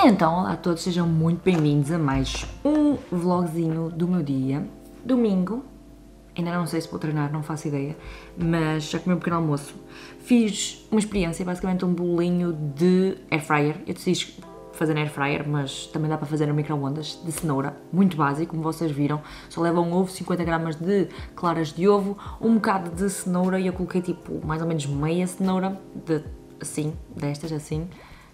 Então, olá a todos, sejam muito bem-vindos a mais um vlogzinho do meu dia. Domingo, ainda não sei se vou treinar, não faço ideia, mas já comi um pequeno almoço. Fiz uma experiência, basicamente um bolinho de air fryer. Eu decidi fazer na air fryer, mas também dá para fazer no micro-ondas, de cenoura, muito básico, como vocês viram. Só leva um ovo, 50 gramas de claras de ovo, um bocado de cenoura e eu coloquei tipo mais ou menos meia cenoura, destas assim.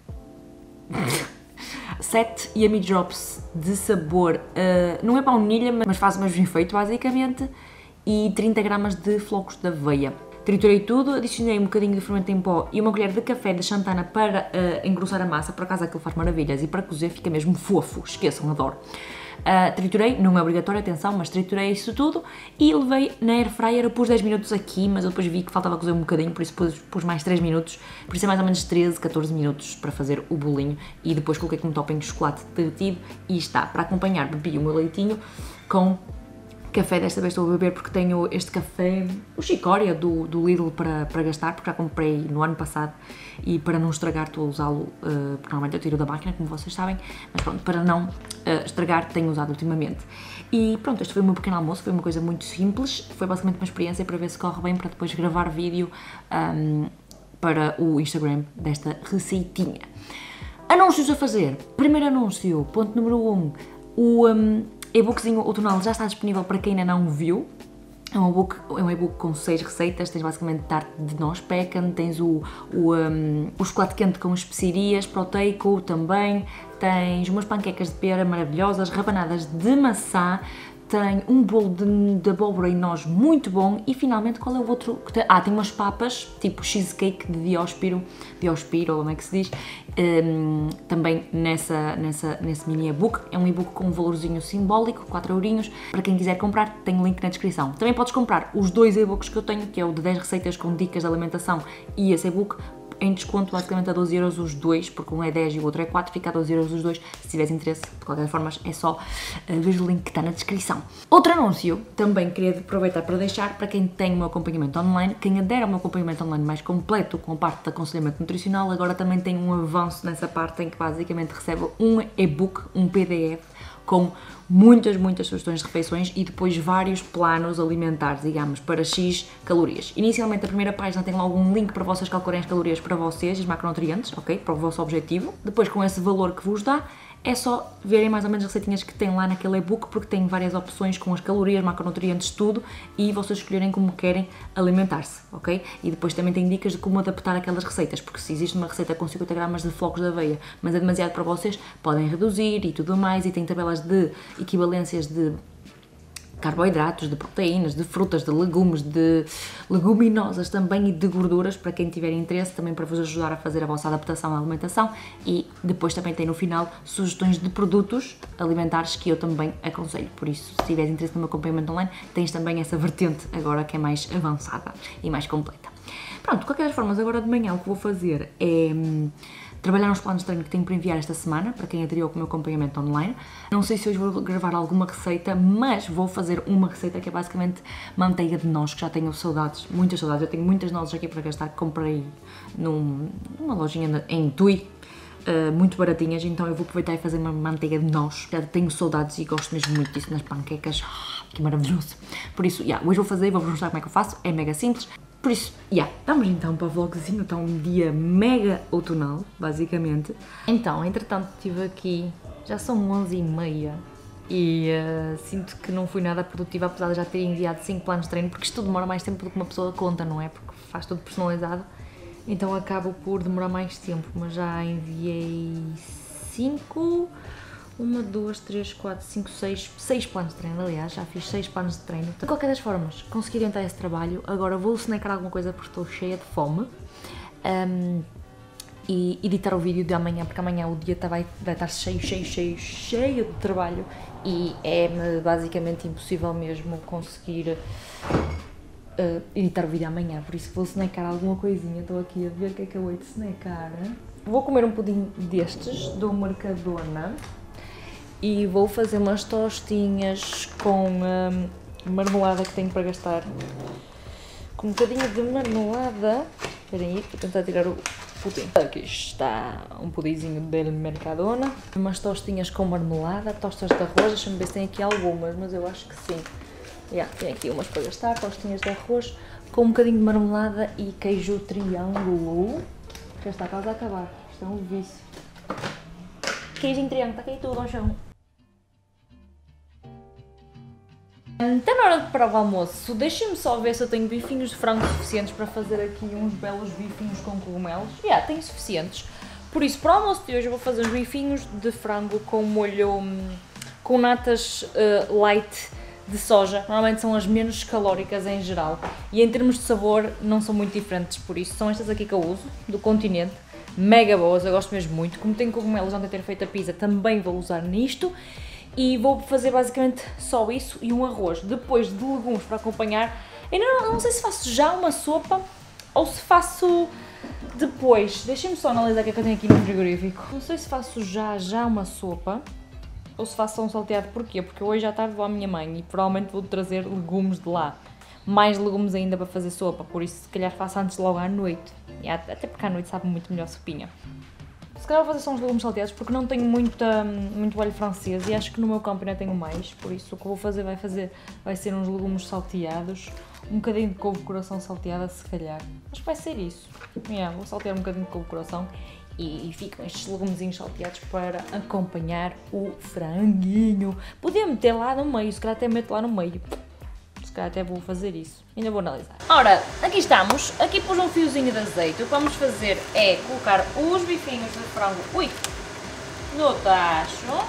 7 yummy drops de sabor, não é baunilha, mas faz o mesmo efeito basicamente, e 30 gramas de flocos de aveia. Triturei tudo, adicionei um bocadinho de fermento em pó e uma colher de café de xantana para engrossar a massa, por acaso aquilo faz maravilhas, e para cozer fica mesmo fofo, esqueçam, adoro. Triturei, não é obrigatório, atenção, mas triturei isso tudo e levei na air fryer. Eu pus 10 minutos aqui, mas eu depois vi que faltava cozer um bocadinho, por isso pus mais 3 minutos, por isso é mais ou menos 13, 14 minutos para fazer o bolinho, e depois coloquei como topping de chocolate derretido e está. Para acompanhar, bebi o meu leitinho com café. Desta vez estou a beber porque tenho este café, o Chicória do Lidl para gastar, porque já comprei no ano passado e para não estragar estou a usá-lo, porque normalmente eu tiro da máquina, como vocês sabem, mas pronto, para não estragar tenho usado ultimamente. E pronto, este foi o meu pequeno almoço, foi uma coisa muito simples, foi basicamente uma experiência para ver se corre bem, para depois gravar vídeo para o Instagram desta receitinha. Anúncios a fazer. Primeiro anúncio, ponto número 1, o e-bookzinho outonal já está disponível para quem ainda não viu. É um e-book com 6 receitas, tens basicamente tarte de noz pecan, tens o chocolate quente com especiarias, proteico também, tens umas panquecas de pera maravilhosas, rabanadas de maçã, tem um bolo de abóbora e noz muito bom, e finalmente qual é o outro? Tem umas papas, tipo cheesecake de Diospiro, como é que se diz, também nesse mini e-book. É um e-book com um valorzinho simbólico, 4 eurinhos, para quem quiser comprar tem um link na descrição. Também podes comprar os 2 e-books que eu tenho, que é o de 10 receitas com dicas de alimentação e esse e-book, em desconto basicamente a 12 euros os dois, porque um é 10 e o outro é 4, fica a 12 euros os dois. Se tiveres interesse, de qualquer forma, é só ver o link que está na descrição. Outro anúncio, também queria aproveitar para deixar, para quem tem o meu acompanhamento online, quem adere ao meu acompanhamento online mais completo, com a parte de aconselhamento nutricional, agora também tem um avanço nessa parte em que basicamente recebe um e-book, um PDF, com muitas sugestões de refeições e depois vários planos alimentares, digamos, para X calorias. Inicialmente a primeira página tem logo um link para vocês calcularem as calorias para vocês, os macronutrientes, ok? Para o vosso objetivo. Depois, com esse valor que vos dá, é só verem mais ou menos as receitinhas que tem lá naquele e-book, porque tem várias opções com as calorias, macronutrientes, tudo, e vocês escolherem como querem alimentar-se, ok? E depois também tem dicas de como adaptar aquelas receitas, porque se existe uma receita com 50 gramas de flocos de aveia, mas é demasiado para vocês, podem reduzir e tudo mais, e tem tabelas de equivalências de carboidratos, de proteínas, de frutas, de legumes, de leguminosas também e de gorduras, para quem tiver interesse, também para vos ajudar a fazer a vossa adaptação à alimentação. E depois também tem no final sugestões de produtos alimentares que eu também aconselho. Por isso, se tiveres interesse no meu acompanhamento online, tens também essa vertente agora que é mais avançada e mais completa. Pronto, de qualquer forma, agora de manhã o que vou fazer é trabalhar nos planos de treino que tenho para enviar esta semana, para quem aderiu com o meu acompanhamento online. Não sei se hoje vou gravar alguma receita, mas vou fazer uma receita que é basicamente manteiga de noz, que já tenho saudades, muitas saudades. Eu tenho muitas nozes aqui para gastar, que comprei numa lojinha em Tui, muito baratinhas, então eu vou aproveitar e fazer uma manteiga de noz. Já tenho saudades e gosto mesmo muito disso nas panquecas, que maravilhoso. Por isso, hoje vou fazer e vou-vos mostrar como é que eu faço, é mega simples. Por isso, vamos então para o vlogzinho, está um dia mega outonal, basicamente. Então, entretanto estive aqui, já são 11h30 e sinto que não fui nada produtiva, apesar de já ter enviado 5 planos de treino, porque isto demora mais tempo do que uma pessoa conta, não é? Porque faz tudo personalizado, então acabo por demorar mais tempo, mas já enviei 5... 1, 2, 3, 4, 5, 6 planos de treino, aliás, já fiz 6 planos de treino. De qualquer das formas, consegui adiantar esse trabalho, agora vou snackar alguma coisa porque estou cheia de fome. E editar o vídeo de amanhã, porque amanhã o dia vai estar cheio de trabalho e é basicamente impossível mesmo conseguir editar o vídeo amanhã, por isso vou snackar alguma coisinha. Estou aqui a ver o que é que eu hei de snackar. Vou comer um pudim destes, do Mercadona. E vou fazer umas tostinhas com marmelada que tenho para gastar. Com um bocadinho de marmelada. Esperem aí, vou tentar tirar o pudim. Aqui está um pudinzinho del Mercadona. Umas tostinhas com marmelada, tostas de arroz. Deixa-me ver se tem aqui algumas, mas eu acho que sim. Tem aqui umas para gastar, tostinhas de arroz com um bocadinho de marmelada e queijo triângulo. Já está quase a acabar. Isto é um vício. Queijinho triângulo, está aqui tudo ao chão. Está na hora de parar o almoço. Deixem-me só ver se eu tenho bifinhos de frango suficientes para fazer aqui uns belos bifinhos com cogumelos. Tenho suficientes. Por isso, para o almoço de hoje eu vou fazer os bifinhos de frango com molho, com natas light de soja. Normalmente são as menos calóricas em geral. E em termos de sabor não são muito diferentes, por isso são estas aqui que eu uso, do Continente. Mega boas, eu gosto mesmo muito. Como tenho cogumelos ontem ter feito a pizza, também vou usar nisto. E vou fazer basicamente só isso e um arroz. Depois de legumes para acompanhar. Ainda não sei se faço já uma sopa ou se faço depois. Deixem-me só analisar o que é que eu tenho aqui no frigorífico. Não sei se faço já uma sopa ou se faço só um salteado. Porquê? Porque hoje à tarde vou à minha mãe e provavelmente vou trazer legumes de lá. Mais legumes ainda para fazer sopa, por isso se calhar faço antes logo à noite. Até porque à noite sabe muito melhor sopinha. Se calhar vou fazer só uns legumes salteados porque não tenho muito alho francês e acho que no meu campo ainda tenho mais, por isso o que eu vou fazer vai ser uns legumes salteados, um bocadinho de couve-coração salteada se calhar. Acho que vai ser isso. Vou saltear um bocadinho de couve-coração e ficam estes legumezinhos salteados para acompanhar o franguinho. Podia meter lá no meio, se calhar até meto lá no meio. Se calhar até vou fazer isso. Ainda vou analisar. Ora, aqui estamos. Aqui pus um fiozinho de azeite. O que vamos fazer é colocar os bifinhos de frango no tacho.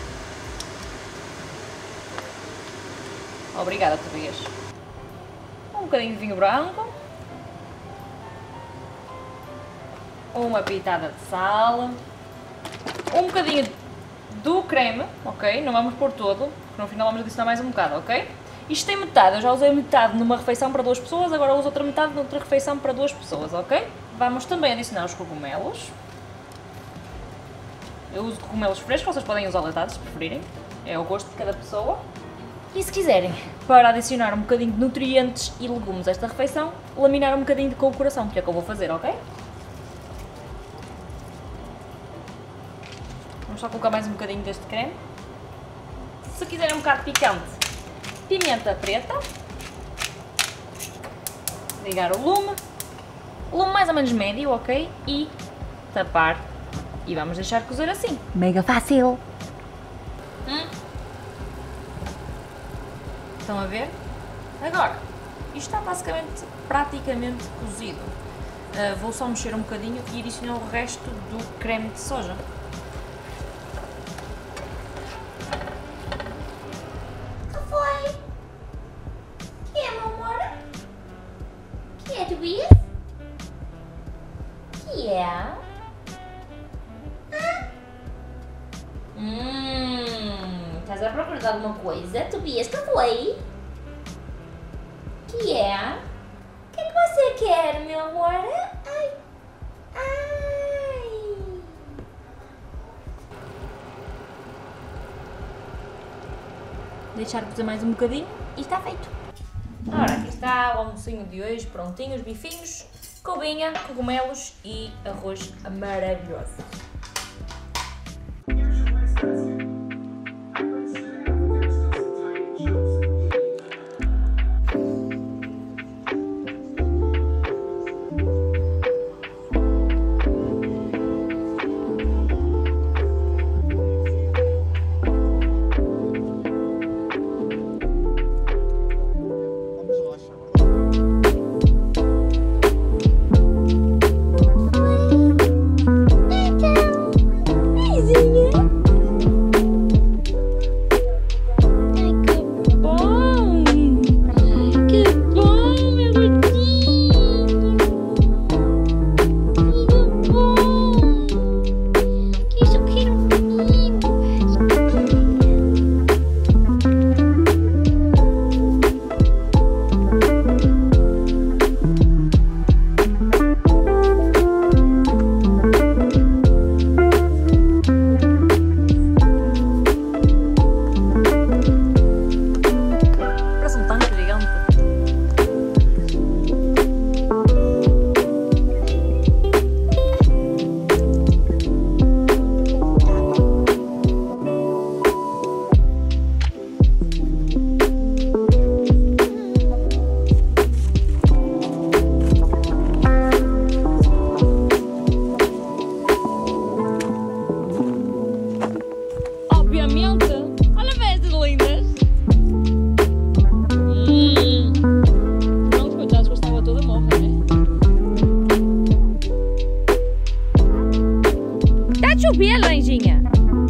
Obrigada, Tobias. Um bocadinho de vinho branco. Uma pitada de sal. Um bocadinho do creme, ok? Não vamos pôr todo, porque no final vamos adicionar mais um bocado, ok? Isto tem metade, eu já usei metade numa refeição para 2 pessoas, agora uso outra metade noutra refeição para 2 pessoas, ok? Vamos também adicionar os cogumelos. Eu uso cogumelos frescos, vocês podem usar latados se preferirem, é o gosto de cada pessoa. E se quiserem, para adicionar um bocadinho de nutrientes e legumes a esta refeição, laminar um bocadinho de couve-coração, que é o que eu vou fazer, ok? Vamos só colocar mais um bocadinho deste creme. Se quiserem um bocado picante, pimenta preta, ligar o lume mais ou menos médio, ok? E tapar e vamos deixar cozer assim. Mega fácil! Estão a ver? Agora, isto está basicamente praticamente cozido. Vou só mexer um bocadinho e adicionar o resto do creme de soja. Estás à procura de alguma coisa? Tobias, que foi? Que é? O que é que você quer, meu amor? Ai! Ai! Deixar cozer mais um bocadinho e está feito. Ora, aqui está o almocinho de hoje, prontinho, os bifinhos, couvinha, cogumelos e arroz maravilhoso. de chover, laranjinha.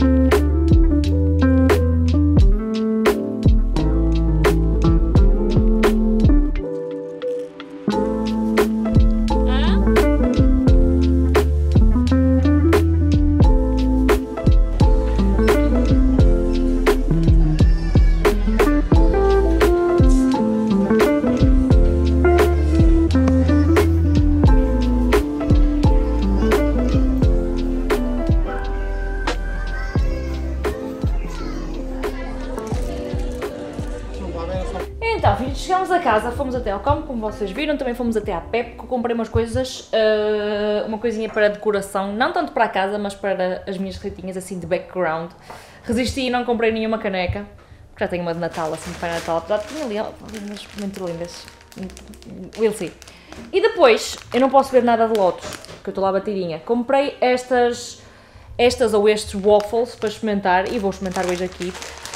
Então, chegámos a casa, fomos até ao campo, como vocês viram, também fomos até à Pepco, comprei umas coisas, uma coisinha para decoração, não tanto para a casa, mas para as minhas receitinhas assim de background. Resisti e não comprei nenhuma caneca, porque já tenho uma de Natal, assim, para Natal, apesar de ter ali umas muito lindas, we'll see. E depois, eu não posso ver nada de lotos, porque eu estou lá batidinha, comprei estas ou estes waffles para experimentar, e vou experimentar hoje aqui.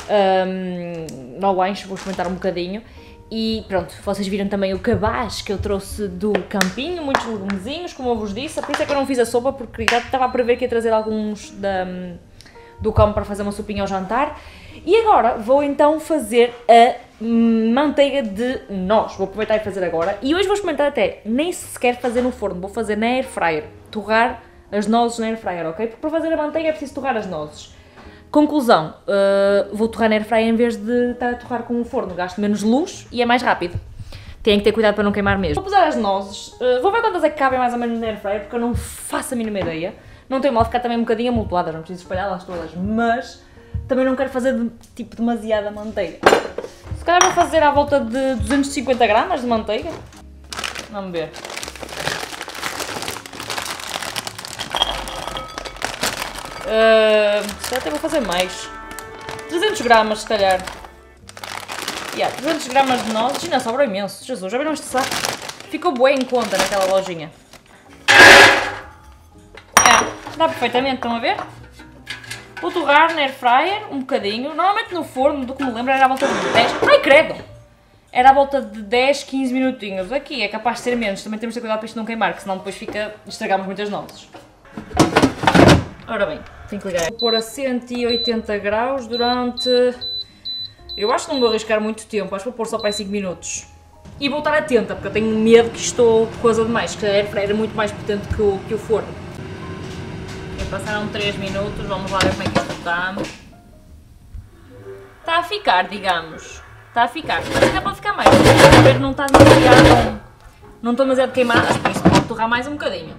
No lanche, vou experimentar um bocadinho e pronto, vocês viram também o cabaz que eu trouxe do campinho, muitos legumezinhos, como eu vos disse, por isso é que eu não fiz a sopa, porque já estava a prever que ia trazer alguns do campo para fazer uma sopinha ao jantar. E agora vou então fazer a manteiga de noz, vou aproveitar e fazer agora, e hoje vou experimentar até, nem sequer fazer no forno, vou fazer na air fryer, torrar as nozes na air fryer, ok? Porque para fazer a manteiga é preciso torrar as nozes. Conclusão, vou torrar na air fryer em vez de estar a torrar com o forno, gasto menos luz e é mais rápido. Tenho que ter cuidado para não queimar mesmo. Vou pesar as nozes, vou ver quantas é que cabem mais ou menos na air fryer, porque eu não faço a mínima ideia. Não tem mal ficar também um bocadinho amontoadas, não preciso espalhá-las todas, mas também não quero fazer tipo demasiada manteiga. Se calhar vou fazer à volta de 250 gramas de manteiga. Vamos ver. Até vou fazer mais. 300 gramas, se calhar. 300 gramas de nozes. E não, sobrou imenso. Jesus, já viram este saco? Ficou bem em conta naquela lojinha. Dá perfeitamente, estão a ver? Vou torrar na air fryer um bocadinho. Normalmente no forno, do que me lembro, era à volta de 10... Ai, credo! Era à volta de 10, 15 minutinhos. Aqui é capaz de ser menos. Também temos de ter cuidado para isto não queimar, que senão depois estragamos muitas nozes. Ora bem, tenho que ligar. Vou pôr a 180 graus durante... Eu acho que não vou arriscar muito tempo, acho que vou pôr só para aí 5 minutos. E vou estar atenta, porque eu tenho medo que estou coisa demais, que a air fryer é muito mais potente que o forno. Já passaram 3 minutos, vamos lá ver como é que isto está. Está a ficar, digamos. Está a ficar, mas ainda pode ficar mais. A ver, não está demasiado... Não estou demasiado queimadas, por isso pode torrar mais um bocadinho.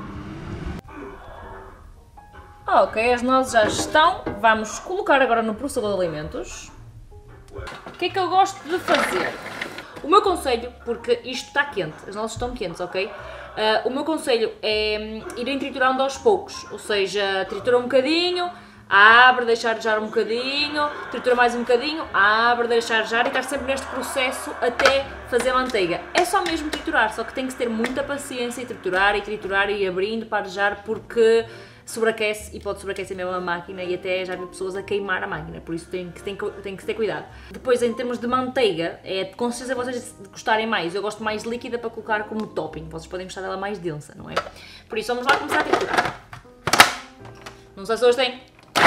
Ok, as nozes já estão. Vamos colocar agora no processador de alimentos. O que é que eu gosto de fazer? O meu conselho, porque isto está quente, as nozes estão quentes, ok? O meu conselho é irem triturando aos poucos, ou seja, tritura um bocadinho, abre, deixa arejar um bocadinho, tritura mais um bocadinho, abre, deixa arejar e estar sempre neste processo até fazer a manteiga. É só mesmo triturar, só que tem que ter muita paciência e triturar e abrindo para arejar, porque sobreaquece e pode sobreaquecer mesmo a máquina e até já vi pessoas a queimar a máquina, por isso tem que ter cuidado. Depois, em termos de manteiga, é de consistência vocês gostarem mais. Eu gosto mais líquida para colocar como topping, vocês podem gostar dela mais densa, não é? Por isso vamos lá começar a triturar. Não se assustem.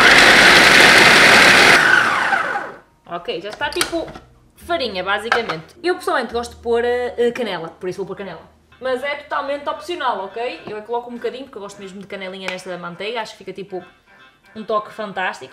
Ok, já está tipo farinha, basicamente. Eu pessoalmente gosto de pôr canela, por isso vou pôr canela. Mas é totalmente opcional, ok? Eu coloco um bocadinho, porque eu gosto mesmo de canelinha nesta manteiga, acho que fica tipo um toque fantástico.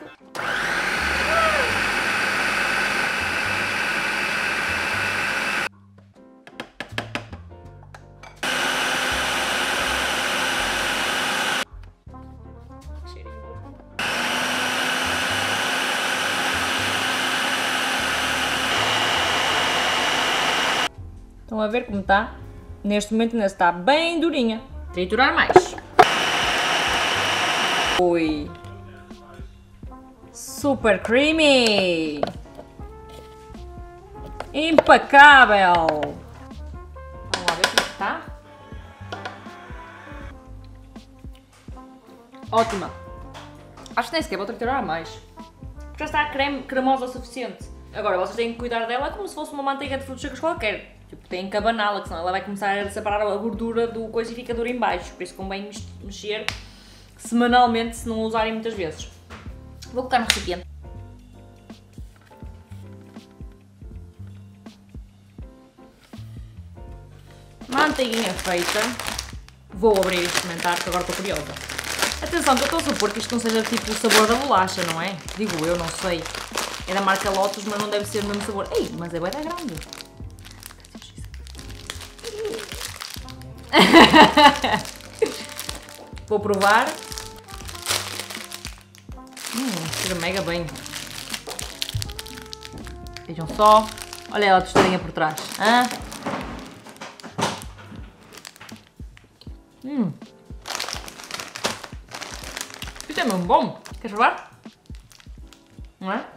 Estão a ver como está? Neste momento ainda está bem durinha. Triturar mais. Ui. Super creamy. Impecável. Vamos lá ver como está. Ótima. Acho que nem sequer vou triturar mais. Já está cremosa o suficiente. Agora vocês têm que cuidar dela como se fosse uma manteiga de frutos secos qualquer. Tipo, tem que abaná-la, que senão ela vai começar a separar a gordura do coisa e fica dura em baixo. Por isso convém mexer semanalmente se não usarem muitas vezes. Vou colocar no recipiente. Manteiguinha feita. Vou abrir e experimentar, porque agora estou curiosa. Atenção, que eu estou a supor que isto não seja tipo o sabor da bolacha, não é? Digo eu, não sei. É da marca Lotus, mas não deve ser o mesmo sabor. Ei, mas é bué da grande. Vou provar. Cheira mega bem. Vejam só. Olha ela a tostadinha por trás. Hã? Isto é mesmo bom. Queres provar? Não é?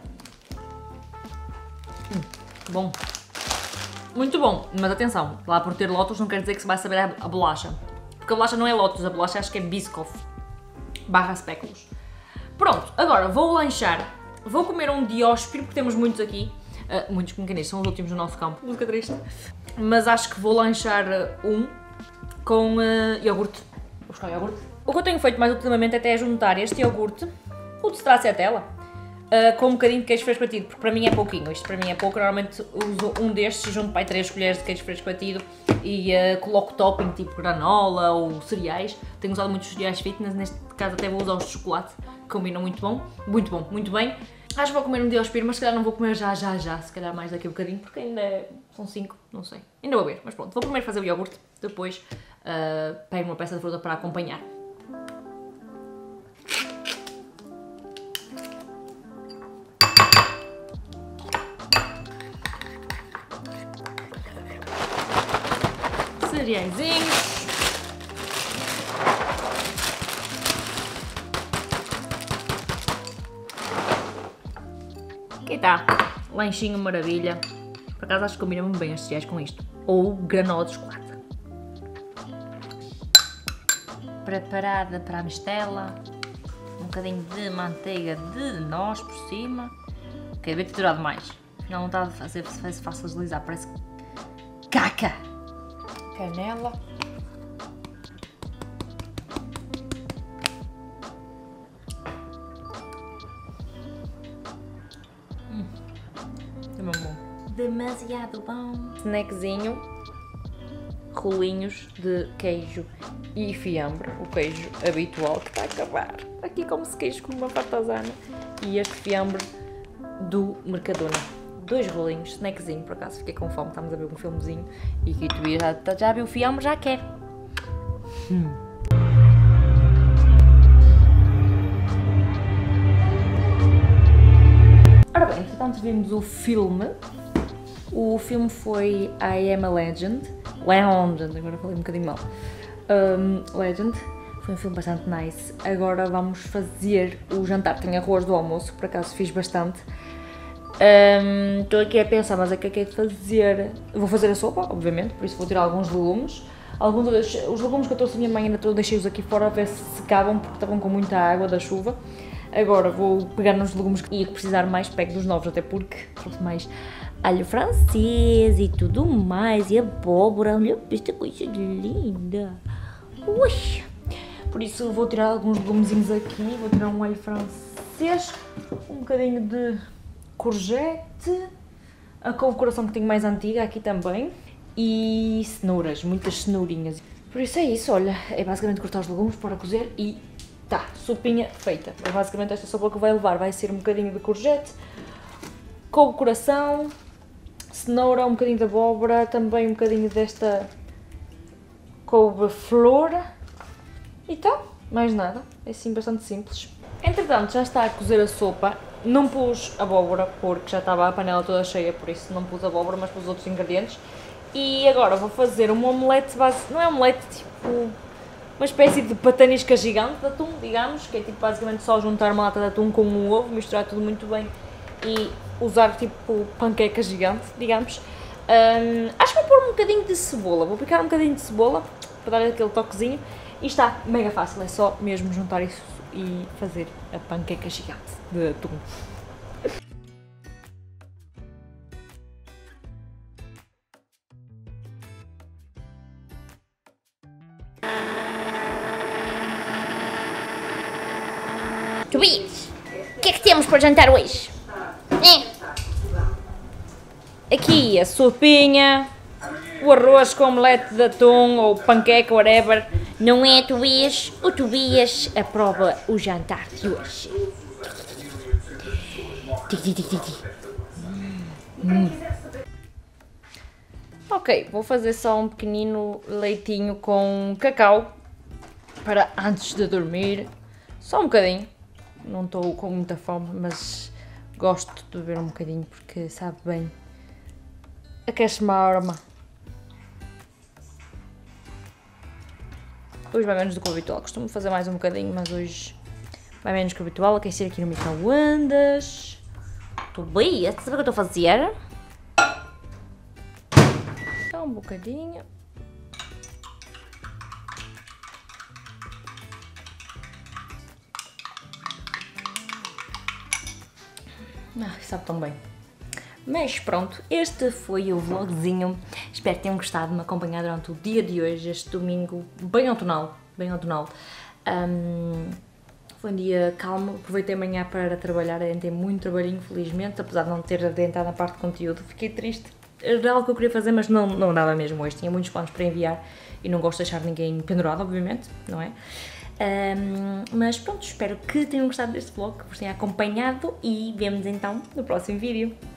Bom. Muito bom. Mas atenção, lá por ter Lotus não quer dizer que se vai saber a bolacha. Porque a bolacha não é Lotus, a bolacha acho que é Biscoff / Speculoos. Pronto, agora vou lanchar. Vou comer um Dióspiro, porque temos muitos aqui. Muitos como quem diz, são os últimos no nosso campo. Música triste. Mas acho que vou lanchar um com iogurte. Vou buscar o iogurte. O que eu tenho feito mais ultimamente até é juntar este iogurte, o de stracciatella, com um bocadinho de queijo fresco batido, porque para mim é pouquinho, isto para mim é pouco, normalmente uso um destes e junto para aí 3 colheres de queijo fresco batido e coloco topping tipo granola ou cereais. Tenho usado muitos cereais fitness, neste caso até vou usar os de chocolate, que combinam muito bom, muito bem. Acho que vou comer um Dióspiro, mas se calhar não vou comer já, se calhar mais daqui a bocadinho, porque ainda são 5, não sei. Ainda vou ver, mas pronto, vou primeiro fazer o iogurte, depois pego uma peça de fruta para acompanhar. Cereaizinhos. Aqui está, lanchinho maravilha. Por acaso acho que combina muito bem os cereais com isto. Ou granola de chocolate. Preparada para a mistela. Um bocadinho de manteiga de noz por cima. Ok, devia ter durado mais. Afinal não estava a fazer fácil deslizar, parece caca. Canela. É mesmo bom. Demasiado bom. Snackzinho. Rolinhos de queijo e fiambre. O queijo habitual que está a acabar. Aqui come-se queijo com uma parmesana. E este fiambre do Mercadona. 2 rolinhos, snackzinho, por acaso fiquei com fome, estamos a ver um filmezinho e que tu já viu o fiambre, já quer. Ora bem, entretanto vimos o filme. O filme foi I Am a Legend, agora falei um bocadinho mal. Legend, foi um filme bastante nice. Agora vamos fazer o jantar, tenho arroz do almoço, por acaso fiz bastante. Estou aqui a pensar, mas o que é de fazer? Vou fazer a sopa, obviamente, por isso vou tirar alguns legumes. Os legumes que eu trouxe da minha mãe ainda deixei-os aqui fora a ver se secavam, porque estavam com muita água da chuva. Agora vou pegar nos legumes que ia precisar mais, pego dos novos, até porque trouxe mais alho francês e tudo mais, e abóbora, olha esta coisa linda. Ui! Por isso vou tirar alguns legumezinhos aqui, vou tirar um alho francês, um bocadinho de courgette, a couve-coração que tenho mais antiga aqui também, e cenouras, muitas cenourinhas. Por isso é isso, olha, é basicamente cortar os legumes para cozer e tá, sopinha feita. É basicamente esta sopa que vai levar, vai ser um bocadinho de courgette, couve-coração, cenoura, um bocadinho de abóbora, também um bocadinho desta couve-flor e tá, mais nada, é assim bastante simples. Entretanto, já está a cozer a sopa. Não pus abóbora porque já estava a panela toda cheia, por isso não pus abóbora, mas pus outros ingredientes. E agora vou fazer uma omelete não é omelete, tipo uma espécie de patanisca gigante de atum, digamos, que é tipo basicamente só juntar uma lata de atum com um ovo, misturar tudo muito bem e usar tipo panqueca gigante, digamos. Acho que vou pôr um bocadinho de cebola, vou picar um bocadinho de cebola para dar aquele toquezinho e está mega fácil, é só mesmo juntar isso e fazer a panqueca gigante de atum. Tobias, o que é que temos para jantar hoje? Aqui a sopinha, o arroz com omelete de atum ou panqueca, whatever. Não é, Tobias? O Tobias aprova o jantar de hoje. Ok, vou fazer só um pequenino leitinho com cacau para antes de dormir. Só um bocadinho. Não estou com muita fome, mas gosto de beber um bocadinho porque sabe bem. Aquece-me a alma. Hoje vai menos do que o habitual. Costumo fazer mais um bocadinho, mas hoje vai menos que o habitual. Aquecer aqui no micro-ondas. Tobias, sabe o que eu estou a fazer? Só um bocadinho. Sabe tão bem. Mas pronto, este foi o vlogzinho. Espero que tenham gostado de me acompanhar durante o dia de hoje, este domingo bem outonal, foi um dia calmo, aproveitei amanhã para trabalhar, tem muito trabalhinho, felizmente, apesar de não ter adiantado na parte de conteúdo. Fiquei triste, era algo que eu queria fazer, mas não dava mesmo hoje, tinha muitos planos para enviar e não gosto de deixar ninguém pendurado, obviamente, não é? Mas pronto, espero que tenham gostado deste vlog, que vos tenha acompanhado e vemo-nos então no próximo vídeo.